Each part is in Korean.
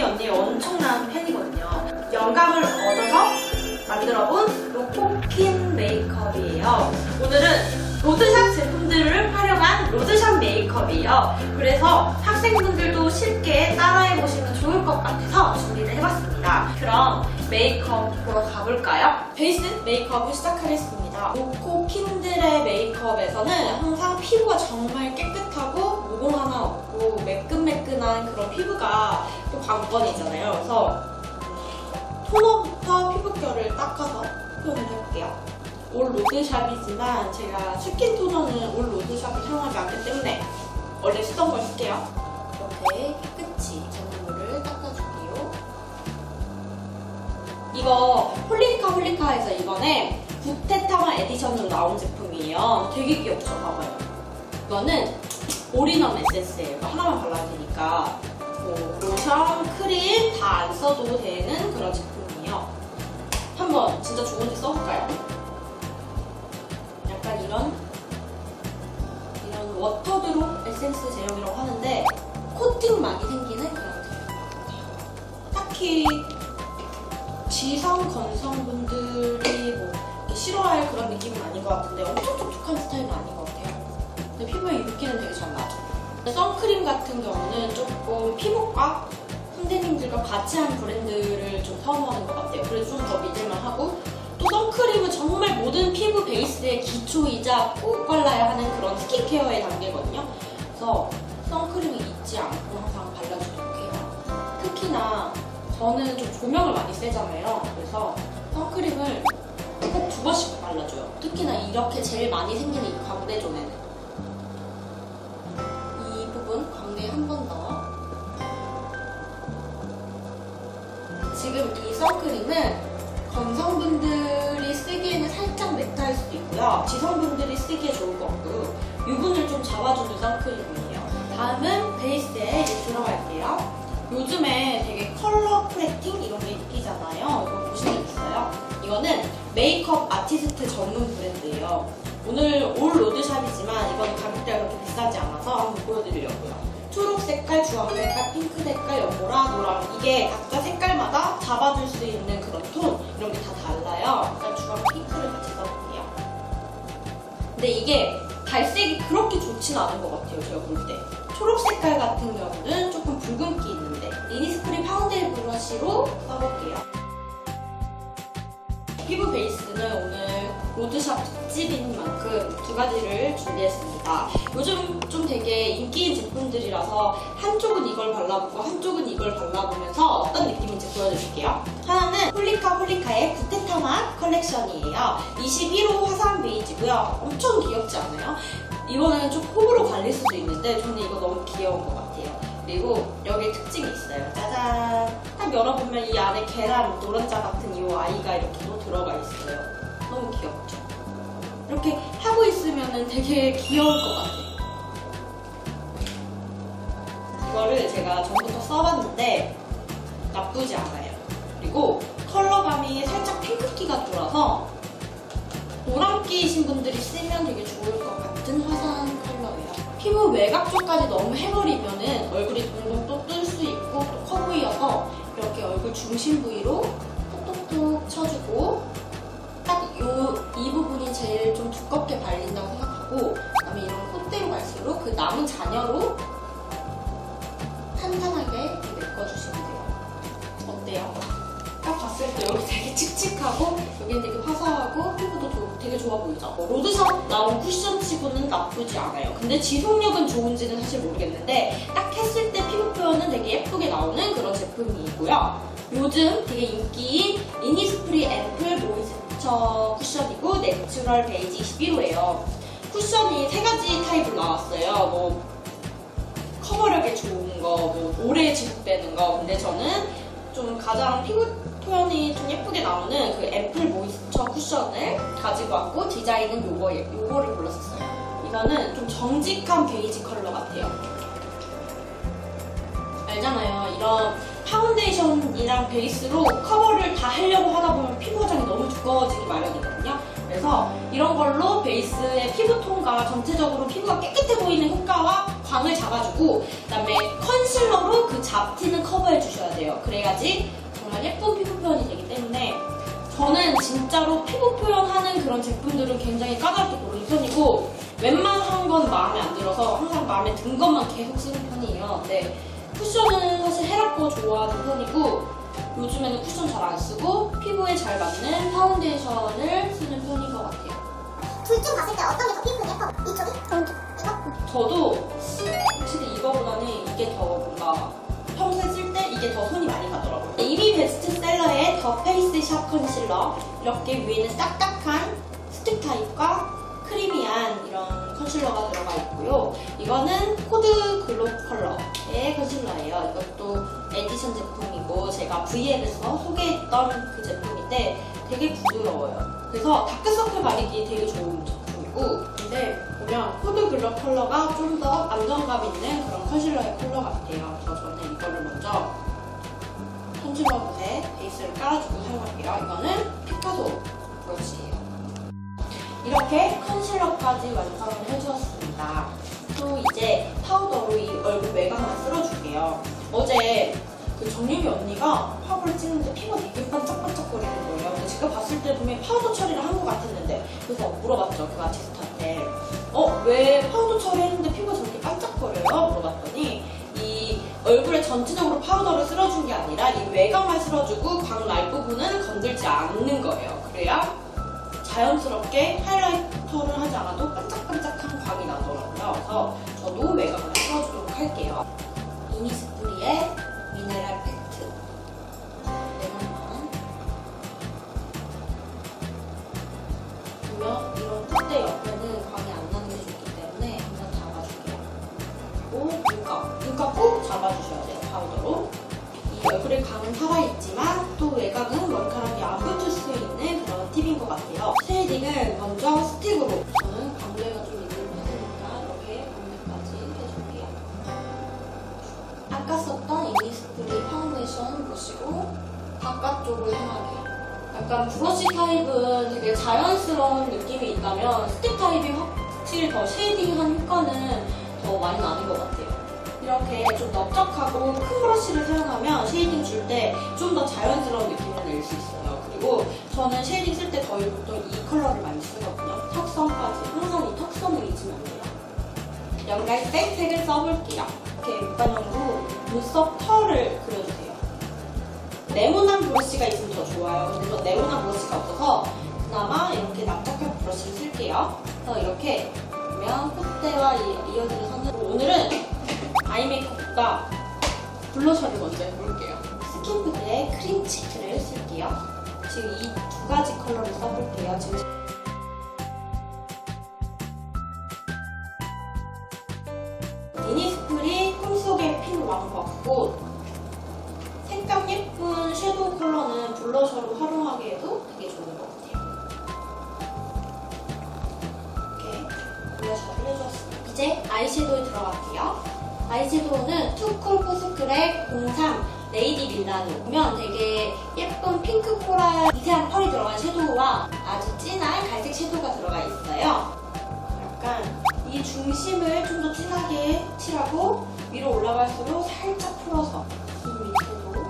언니의 엄청난 팬이거든요. 영감을 얻어서 만들어본 로코킨 메이크업이에요. 오늘은 로드샵 제품들을 활용한 로드샵 메이크업이에요. 그래서 학생분들도 쉽게 따라해보시면 좋을 것 같아서 준비를 해봤습니다. 그럼 메이크업 보러 가볼까요? 베이스 메이크업을 시작하겠습니다. 로코킨들의 메이크업에서는 항상 피부가 정말 깨끗하고 모공 하나 없고 매끈매끈한 그런 피부가 또 관건이잖아요. 그래서 토너부터 피부결을 닦아서 표현을 해볼게요. 올 로드샵이지만 제가 스킨 토너는 올 로드샵을 사용하지 않기 때문에 원래 쓰던 걸 쓸게요. 이렇게 깨끗이 전부를 닦아줄게요. 이거 홀리카홀리카에서 이번에 구테타마 에디션으로 나온 제품이에요. 되게 귀엽죠? 봐봐요. 이거는 올인원 에센스예요. 이거 하나만 발라도 되니까 뭐 로션, 크림 다 안 써도 되는 그런 제품이에요. 한번 진짜 좋은지 써볼까요? 약간 이런 워터드롭 에센스 제형이라고 하는데 코팅 많이 생기는 그런 제형 같아요. 딱히 지성 건성분들이 뭐 싫어할 그런 느낌은 아닌 것 같은데 엄청 촉촉한 스타일은 아닌 것 같아요. 근데 피부에 윤기는 되게 잘 나죠. 선크림 같은 경우는 조금 피부과 선생님들과 같이 한 브랜드를 좀 선호하는 것 같아요. 그래서 좀 더 믿을만 하고, 또 선크림은 정말 모든 피부 베이스의 기초이자 꼭 발라야 하는 그런 스킨케어의 단계거든요. 그래서 선크림을 잊지 않고 항상 발라주도록 해요. 특히나 저는 좀 조명을 많이 쐬잖아요. 그래서 선크림을 꼭 2번씩 발라줘요. 특히나 이렇게 제일 많이 생기는 이 광대존에는. 이 부분 광대에 한 번 더. 지금 이 선크림은 건성분들이 쓰기에는 살짝 매트할 수도 있고요. 지성분들이 쓰기에 좋을 것 같고, 유분을 좀 잡아주는 선크림이에요. 다음은 베이스에 이제 들어갈게요. 요즘에 되게 컬러 프레팅 이런 게 인기잖아요. 이거 보신 적 있어요? 이거는 메이크업 아티스트 전문 브랜드예요. 오늘 올 로드샵이지만 이건 가격대가 그렇게 비싸지 않아서 한번 보여드리려고요. 초록 색깔, 주황 색깔, 핑크 색깔, 연보라, 노랑, 이게 각자 색깔마다 잡아줄 수 있는 그런 톤 이런 게 다 달라요. 일단 주황 핑크를 같이 써볼게요. 근데 이게 발색이 그렇게 좋지는 않은 것 같아요, 제가 볼 때. 초록 색깔 같은 경우는 조금 붉은기 있는데 이니스프리 파운데이션 브러쉬로 써볼게요. 피부 베이스는 오늘 로드샵 특집인 만큼 2가지를 준비했습니다. 요즘 좀 되게 인기인 제품들이라서 한쪽은 이걸 발라보고 한쪽은 이걸 발라보면서 어떤 느낌인지 보여드릴게요. 하나는 홀리카홀리카의 구테타마 컬렉션이에요. 21호 화사한 베이지고요. 엄청 귀엽지 않아요? 이거는 좀 호불호 갈릴 수도 있는데 저는 이거 너무 귀여운 것 같아요. 그리고 여기에 특징이 있어요. 짜잔! 딱 열어보면 이 안에 계란 노른자 같은 이 아이가 이렇게 또 들어가 있어요. 너무 귀엽죠? 이렇게 하고 있으면 되게 귀여울 것 같아요. 이거를 제가 전부터 써봤는데 나쁘지 않아요. 그리고 컬러감이 살짝 핑크기가 돌아서 노란기이신 분들이 쓰면 되게 좋을 것 같은 화사한 컬러예요. 피부 외곽 쪽까지 너무 해버리면은 얼굴이 동동 또 뜰 수 있고 또 커 보여서 이렇게 얼굴 중심 부위로 톡톡톡 쳐주고, 딱 이 부분이 제일 좀 두껍게 발린다고 생각하고, 그다음에 이런 콧대로 갈수록 그 남은 잔여로 탄탄하게 이렇게 메꿔주시면 돼요. 어때요? 딱 봤을 때 여기 되게 칙칙하고 여기는 되게 화사하고 피부도 되게 좋아 보이죠? 로드샵 나온 쿠션치고는 나쁘지 않아요. 근데 지속력은 좋은지는 사실 모르겠는데 딱 했을 때 피부 표현은 되게 예쁘게 나오는 그런 제품이고요. 요즘 되게 인기인 이니스프리 앰플 모이스처 쿠션이고 내추럴 베이지 21호예요. 쿠션이 3가지 타입으로 나왔어요. 뭐 커버력이 좋은 거, 뭐 오래 지속되는 거. 근데 저는 좀 가장 피부 표현이 좀 예쁘게 나오는 그 앰플 모이스처 쿠션을 가지고 왔고, 디자인은 요거를 골랐었어요. 이거는 좀 정직한 베이지 컬러 같아요. 알잖아요. 이런 파운데이션이랑 베이스로 커버를 다 하려고 하다 보면 피부 화장이 너무 두꺼워지기 마련이거든요. 그래서 이런 걸로 베이스의 피부톤과 전체적으로 피부가 깨끗해 보이는 효과와 광을 잡아주고, 그다음에 컨실러로 그 잡티는 커버해 주셔야 돼요. 돼요. 그래야지 정말 예쁜 피부 표현이 되기 때문에 저는 진짜로 피부 표현하는 그런 제품들은 굉장히 까다롭게 고르는 편이고 웬만한 건 마음에 안 들어서 항상 마음에 든 것만 계속 쓰는 편이에요. 근데 쿠션은 사실 헤라 거 좋아하는 편이고 요즘에는 쿠션 잘 안 쓰고 피부에 잘 맞는 파운데이션을 쓰는 편인 것 같아요. 둘 중 봤을 때 어떤 게 더 피부에 예뻐? 이쪽이? 이거? 저도 확실히 이거보다는 이게 더 뭔가 평소에 쓸 때 이게 더 손이 많이 가더라고요. 1위 베스트셀러의 더 페이스 샵 컨실러, 이렇게 위에는 딱딱한 스틱 타입과 크리미한 이런 컨실러가 들어가 있고요. 이거는 코드 글로 컬러의 컨실러예요. 이것도 에디션 제품이고 제가 V앱에서 소개했던 그 제품인데 되게 부드러워요. 그래서 다크서클 가리기 되게 좋은 제품이고, 근데 보면 코드 글로 컬러가 좀 더 안정감 있는 그런 컨실러의 컬러 같아요. 그래서 저는 이거를 먼저 컨실러 붓에 베이스를 깔아주고 사용할게요. 이거는 피카소 브러쉬예요. 이렇게 컨실러까지 완성을 해주었습니다. 또 이제 파우더로 이 얼굴 외곽만 쓸어줄게요. 어제 그 정유미 언니가 파우더를 찍는데 피부가 되게 반짝반짝거리는 거예요. 근데 제가 봤을 때 분명히 파우더 처리를 한 것 같았는데, 그래서 물어봤죠, 그 아티스트한테. 왜 파우더 처리했는데 피부가 저렇게 반짝거려요? 물어봤더니 이 얼굴에 전체적으로 파우더를 쓸어준 게 아니라 이 외곽만 쓸어주고 광날 부분은 건들지 않는 거예요. 그래야 자연스럽게 하이라이터를 하지 않아도 반짝반짝한 광이 나더라고요. 그래서 저도 외곽을 쓸어주도록 할게요. 이니스프리의 미네랄 팩트 레몬만 보면 이런 콧대 옆에는 광이 안 나는 게 좋기 때문에 한번 잡아줄게요. 그리고 눈가 꼭 잡아주셔야 돼요, 파우더로. 이 얼굴에 광은 살아있지만 또 외곽은 머리카락이 안 붙을 수 있는 그런 팁인 것 같아요. 쉐이딩을 먼저 스틱으로, 저는 광대가 좀 있는 편이니까 이렇게 광대까지 해줄게요. 아까 썼던 이니스프리 파운데이션 보시고 바깥쪽으로 향하게. 약간 브러쉬 타입은 되게 자연스러운 느낌이 있다면 스틱 타입이 확실히 더 쉐이딩한 효과는 더 많이 나는 것 같아요. 이렇게 좀 넓적하고 큰 브러쉬를 사용하면 쉐이딩 줄 때 좀 더 자연스러운 느낌을 낼 수 있어요. 그리고 저는 쉐이딩 쓸 때 거의 보통 이 컬러를 많이 쓰거든요. 턱선까지. 항상 이 턱선을 잊으면 안 돼요. 연갈색 색을 써볼게요. 이렇게 밑반영으로 눈썹 털을 그려주세요. 네모난 브러쉬가 있으면 더 좋아요. 근데 저 네모난 브러쉬가 없어서 그나마 이렇게 납작한 브러쉬를 쓸게요. 그래서 이렇게 보면 콧대와 이어지는 선을, 오늘은 아이 메이크업보다 블러셔를 먼저 해볼게요. 스킨푸드의 크림 치크를 쓸게요. 지금 이 두 가지 컬러를 써볼게요. 지금 이니스프리 꿈속의 핀 왕벚꽃, 색감 예쁜 섀도우 컬러는 블러셔로 활용하기에도 되게 좋은 것 같아요. 이렇게 블러셔를 해주었습니다. 이제 아이섀도우에 들어갈게요. 아이섀도우는 투쿨 포스크랙 03 레이디 밀라노. 보면 되게 예쁜 핑크 코랄 미세한 펄이 들어간 섀도우와 아주 진한 갈색 섀도우가 들어가 있어요. 약간 이 중심을 좀 더 진하게 칠하고 위로 올라갈수록 살짝 풀어서 이 밑에도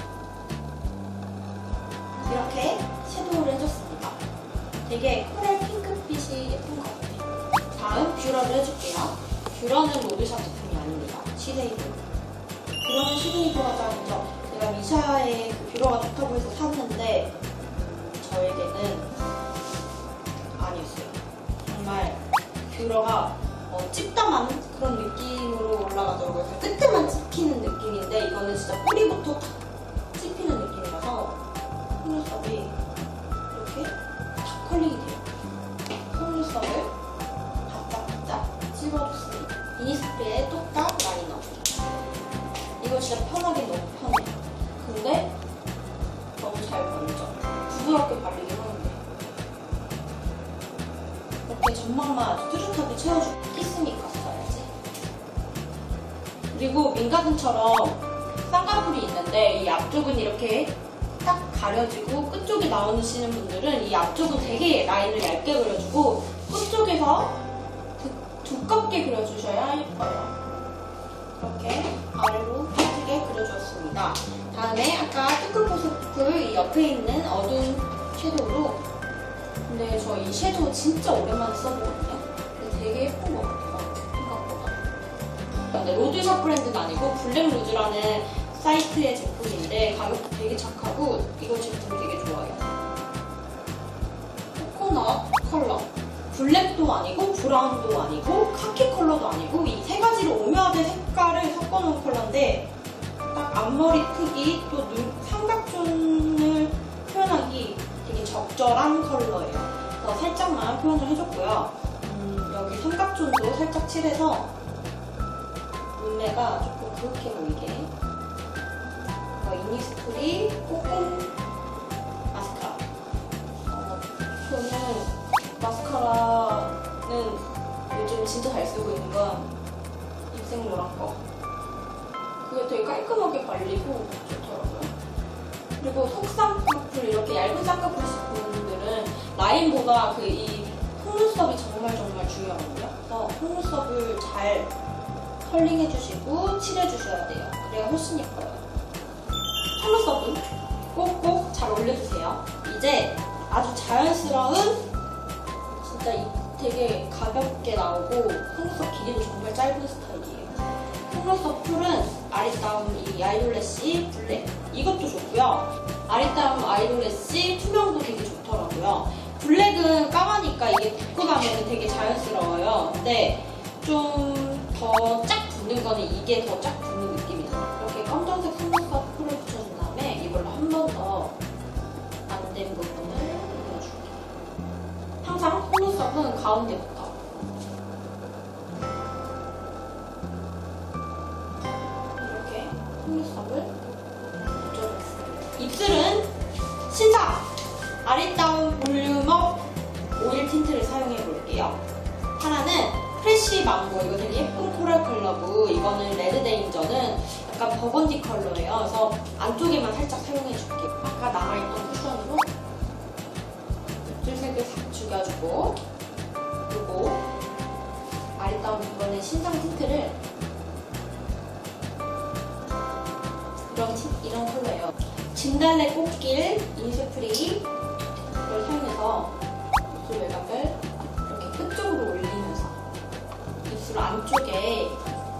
이렇게 섀도우를 해줬습니다. 되게 코랄 핑크빛이 예쁜 것 같아요. 다음 뷰러를 해줄게요. 뷰러는 로드샵 제품이 아닙니다. 시데이도. 뷰러는 시데이도 하자 먼저 제가 미샤의 그 뷰러가 좋다고 해서 샀는데 저에게는 아니었어요. 정말 뷰러가 찝담한 그런 느낌으로 올라가더라고요. 끝에만 찝히는 느낌인데 이거는 진짜 뿌리부터 탁 찝히는 느낌이라서 속눈썹이 이렇게 탁 컬링이 돼요. 속눈썹을 바짝바짝 찝어줬습니다. 이니스프리의 똑딱 라이너. 이거 진짜 편하긴 너무 편해요. 근데 너무 잘 번져. 부드럽게 바르긴 하는데 이렇게 점막만 아주 뚜렷하게 채워주고 키스미가 써야지. 그리고 민가근처럼 쌍꺼풀이 있는데 이 앞쪽은 이렇게 딱 가려지고 끝쪽에 나오시는 분들은 이 앞쪽은 되게 라인을 얇게 그려주고 끝쪽에서 두껍게 그려주셔야 예뻐요. 이렇게 아래로 펴지게 그려주었습니다. 다음에 아까 뚜끌뽀슬뽀슬 이 옆에 있는 어두운 섀도우로. 근데 저 이 섀도우 진짜 오랜만에 써보거든요. 근데 되게 예쁜 것 같아요. 생각보다. 근데 로드샵 브랜드는 아니고 블랙루즈라는 사이트의 제품인데 가격도 되게 착하고 이거 제품 되게 좋아요. 코코넛 컬러. 블랙도 아니고 브라운도 아니고 카키 컬러도 아니고 이 세 가지를 오묘하게 색깔을 섞어놓은 컬러인데 딱 앞머리 크기 또 눈 삼각존을 표현하기 되게 적절한 컬러예요. 그래서 살짝만 표현 좀 해줬고요. 여기 삼각존도 살짝 칠해서 눈매가 조금 그윽해 보이게. 이니스프리 꼬꼼 마스카라. 저는 마스카라는 요즘 진짜 잘 쓰고 있는 건 입생로랑 거. 그게 되게 깔끔하게 발리고 좋더라고요. 그리고 속쌍꺼풀 이렇게 얇은 쌍꺼풀 쓰는 분들은 라인보다 이 속눈썹이 정말 중요하거든요. 그래서 속눈썹을 잘 컬링해주시고 칠해주셔야 돼요. 그래야 훨씬 예뻐요. 속눈썹은 꼭꼭 잘 올려주세요. 이제 아주 자연스러운 진짜 되게 가볍게 나오고 속눈썹 길이도 정말 짧은 스타일이에요. 속눈썹 풀은 아리따움 이 아이돌래쉬 블랙 이것도 좋고요. 아리따움 아이돌래쉬 투명도 되게 좋더라고요. 블랙은 까마니까 이게 붓고 나면 되게 자연스러워요. 근데 좀 더 쫙 붙는 거는 이게 더 쫙 붙는 느낌이 들어요. 이렇게 검정색 속눈썹 풀을 붙여준 다음에 이걸로 한 번 더 안 된 부분을 그려줄게요. 항상 속눈썹은 가운데부터. 이렇게 속눈썹을 붙여줬어요. 입술은 신상! 아리따움 볼륨업 오일 틴트를 사용해 볼게요. 하나는 프레쉬 망고, 이거 되게 예쁜 코랄 컬러고, 이거는 레드 데인저는 약간 버건디 컬러예요. 그래서 안쪽에만 살짝 사용해 줄게요. 아까 남아있던 쿠션으로 입술색을 싹 죽여주고, 그리고 아리따움 이번에 신상 틴트를 이런 컬러예요. 진달래 꽃길 이니스프리 를 사용해서 입술 외곽을 이렇게 끝쪽으로 올리면서 입술 안쪽에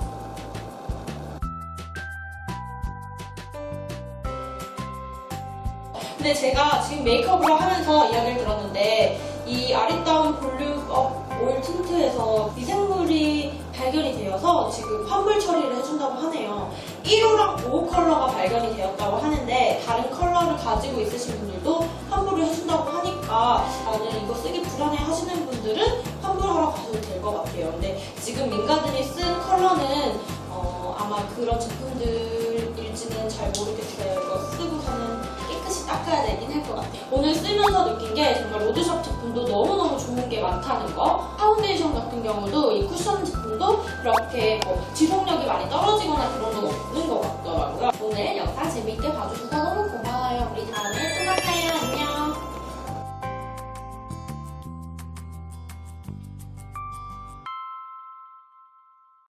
근데 제가 지금 메이크업을 하면서 이야기를 들었는데 이 아리따움 볼륨업 오일 틴트에서 미생물이 발견이 되어서 지금 환불 처리를 해준다고 하네요. 1호랑 5호 컬러가 발견이 되었다고 하는데 다른 컬러를 가지고 있으신 분들도 환불을 해준다고 하니까 나는 이거 쓰기 불안해 하시는 분들은 환불하러 가셔도 될 것 같아요. 근데 지금 민가들이 쓴 컬러는 아마 그런 제품들일지는 잘 모르겠어요. 이거 쓰고서는 깨끗이 닦아야 되긴 할 것 같아요. 오늘 쓰면서 느낀 게 정말 로드샵 제품도 너무너무 좋은 게 많다는 거. 파운데이션 같은 경우도 이 쿠션 제품도 이렇게 지속력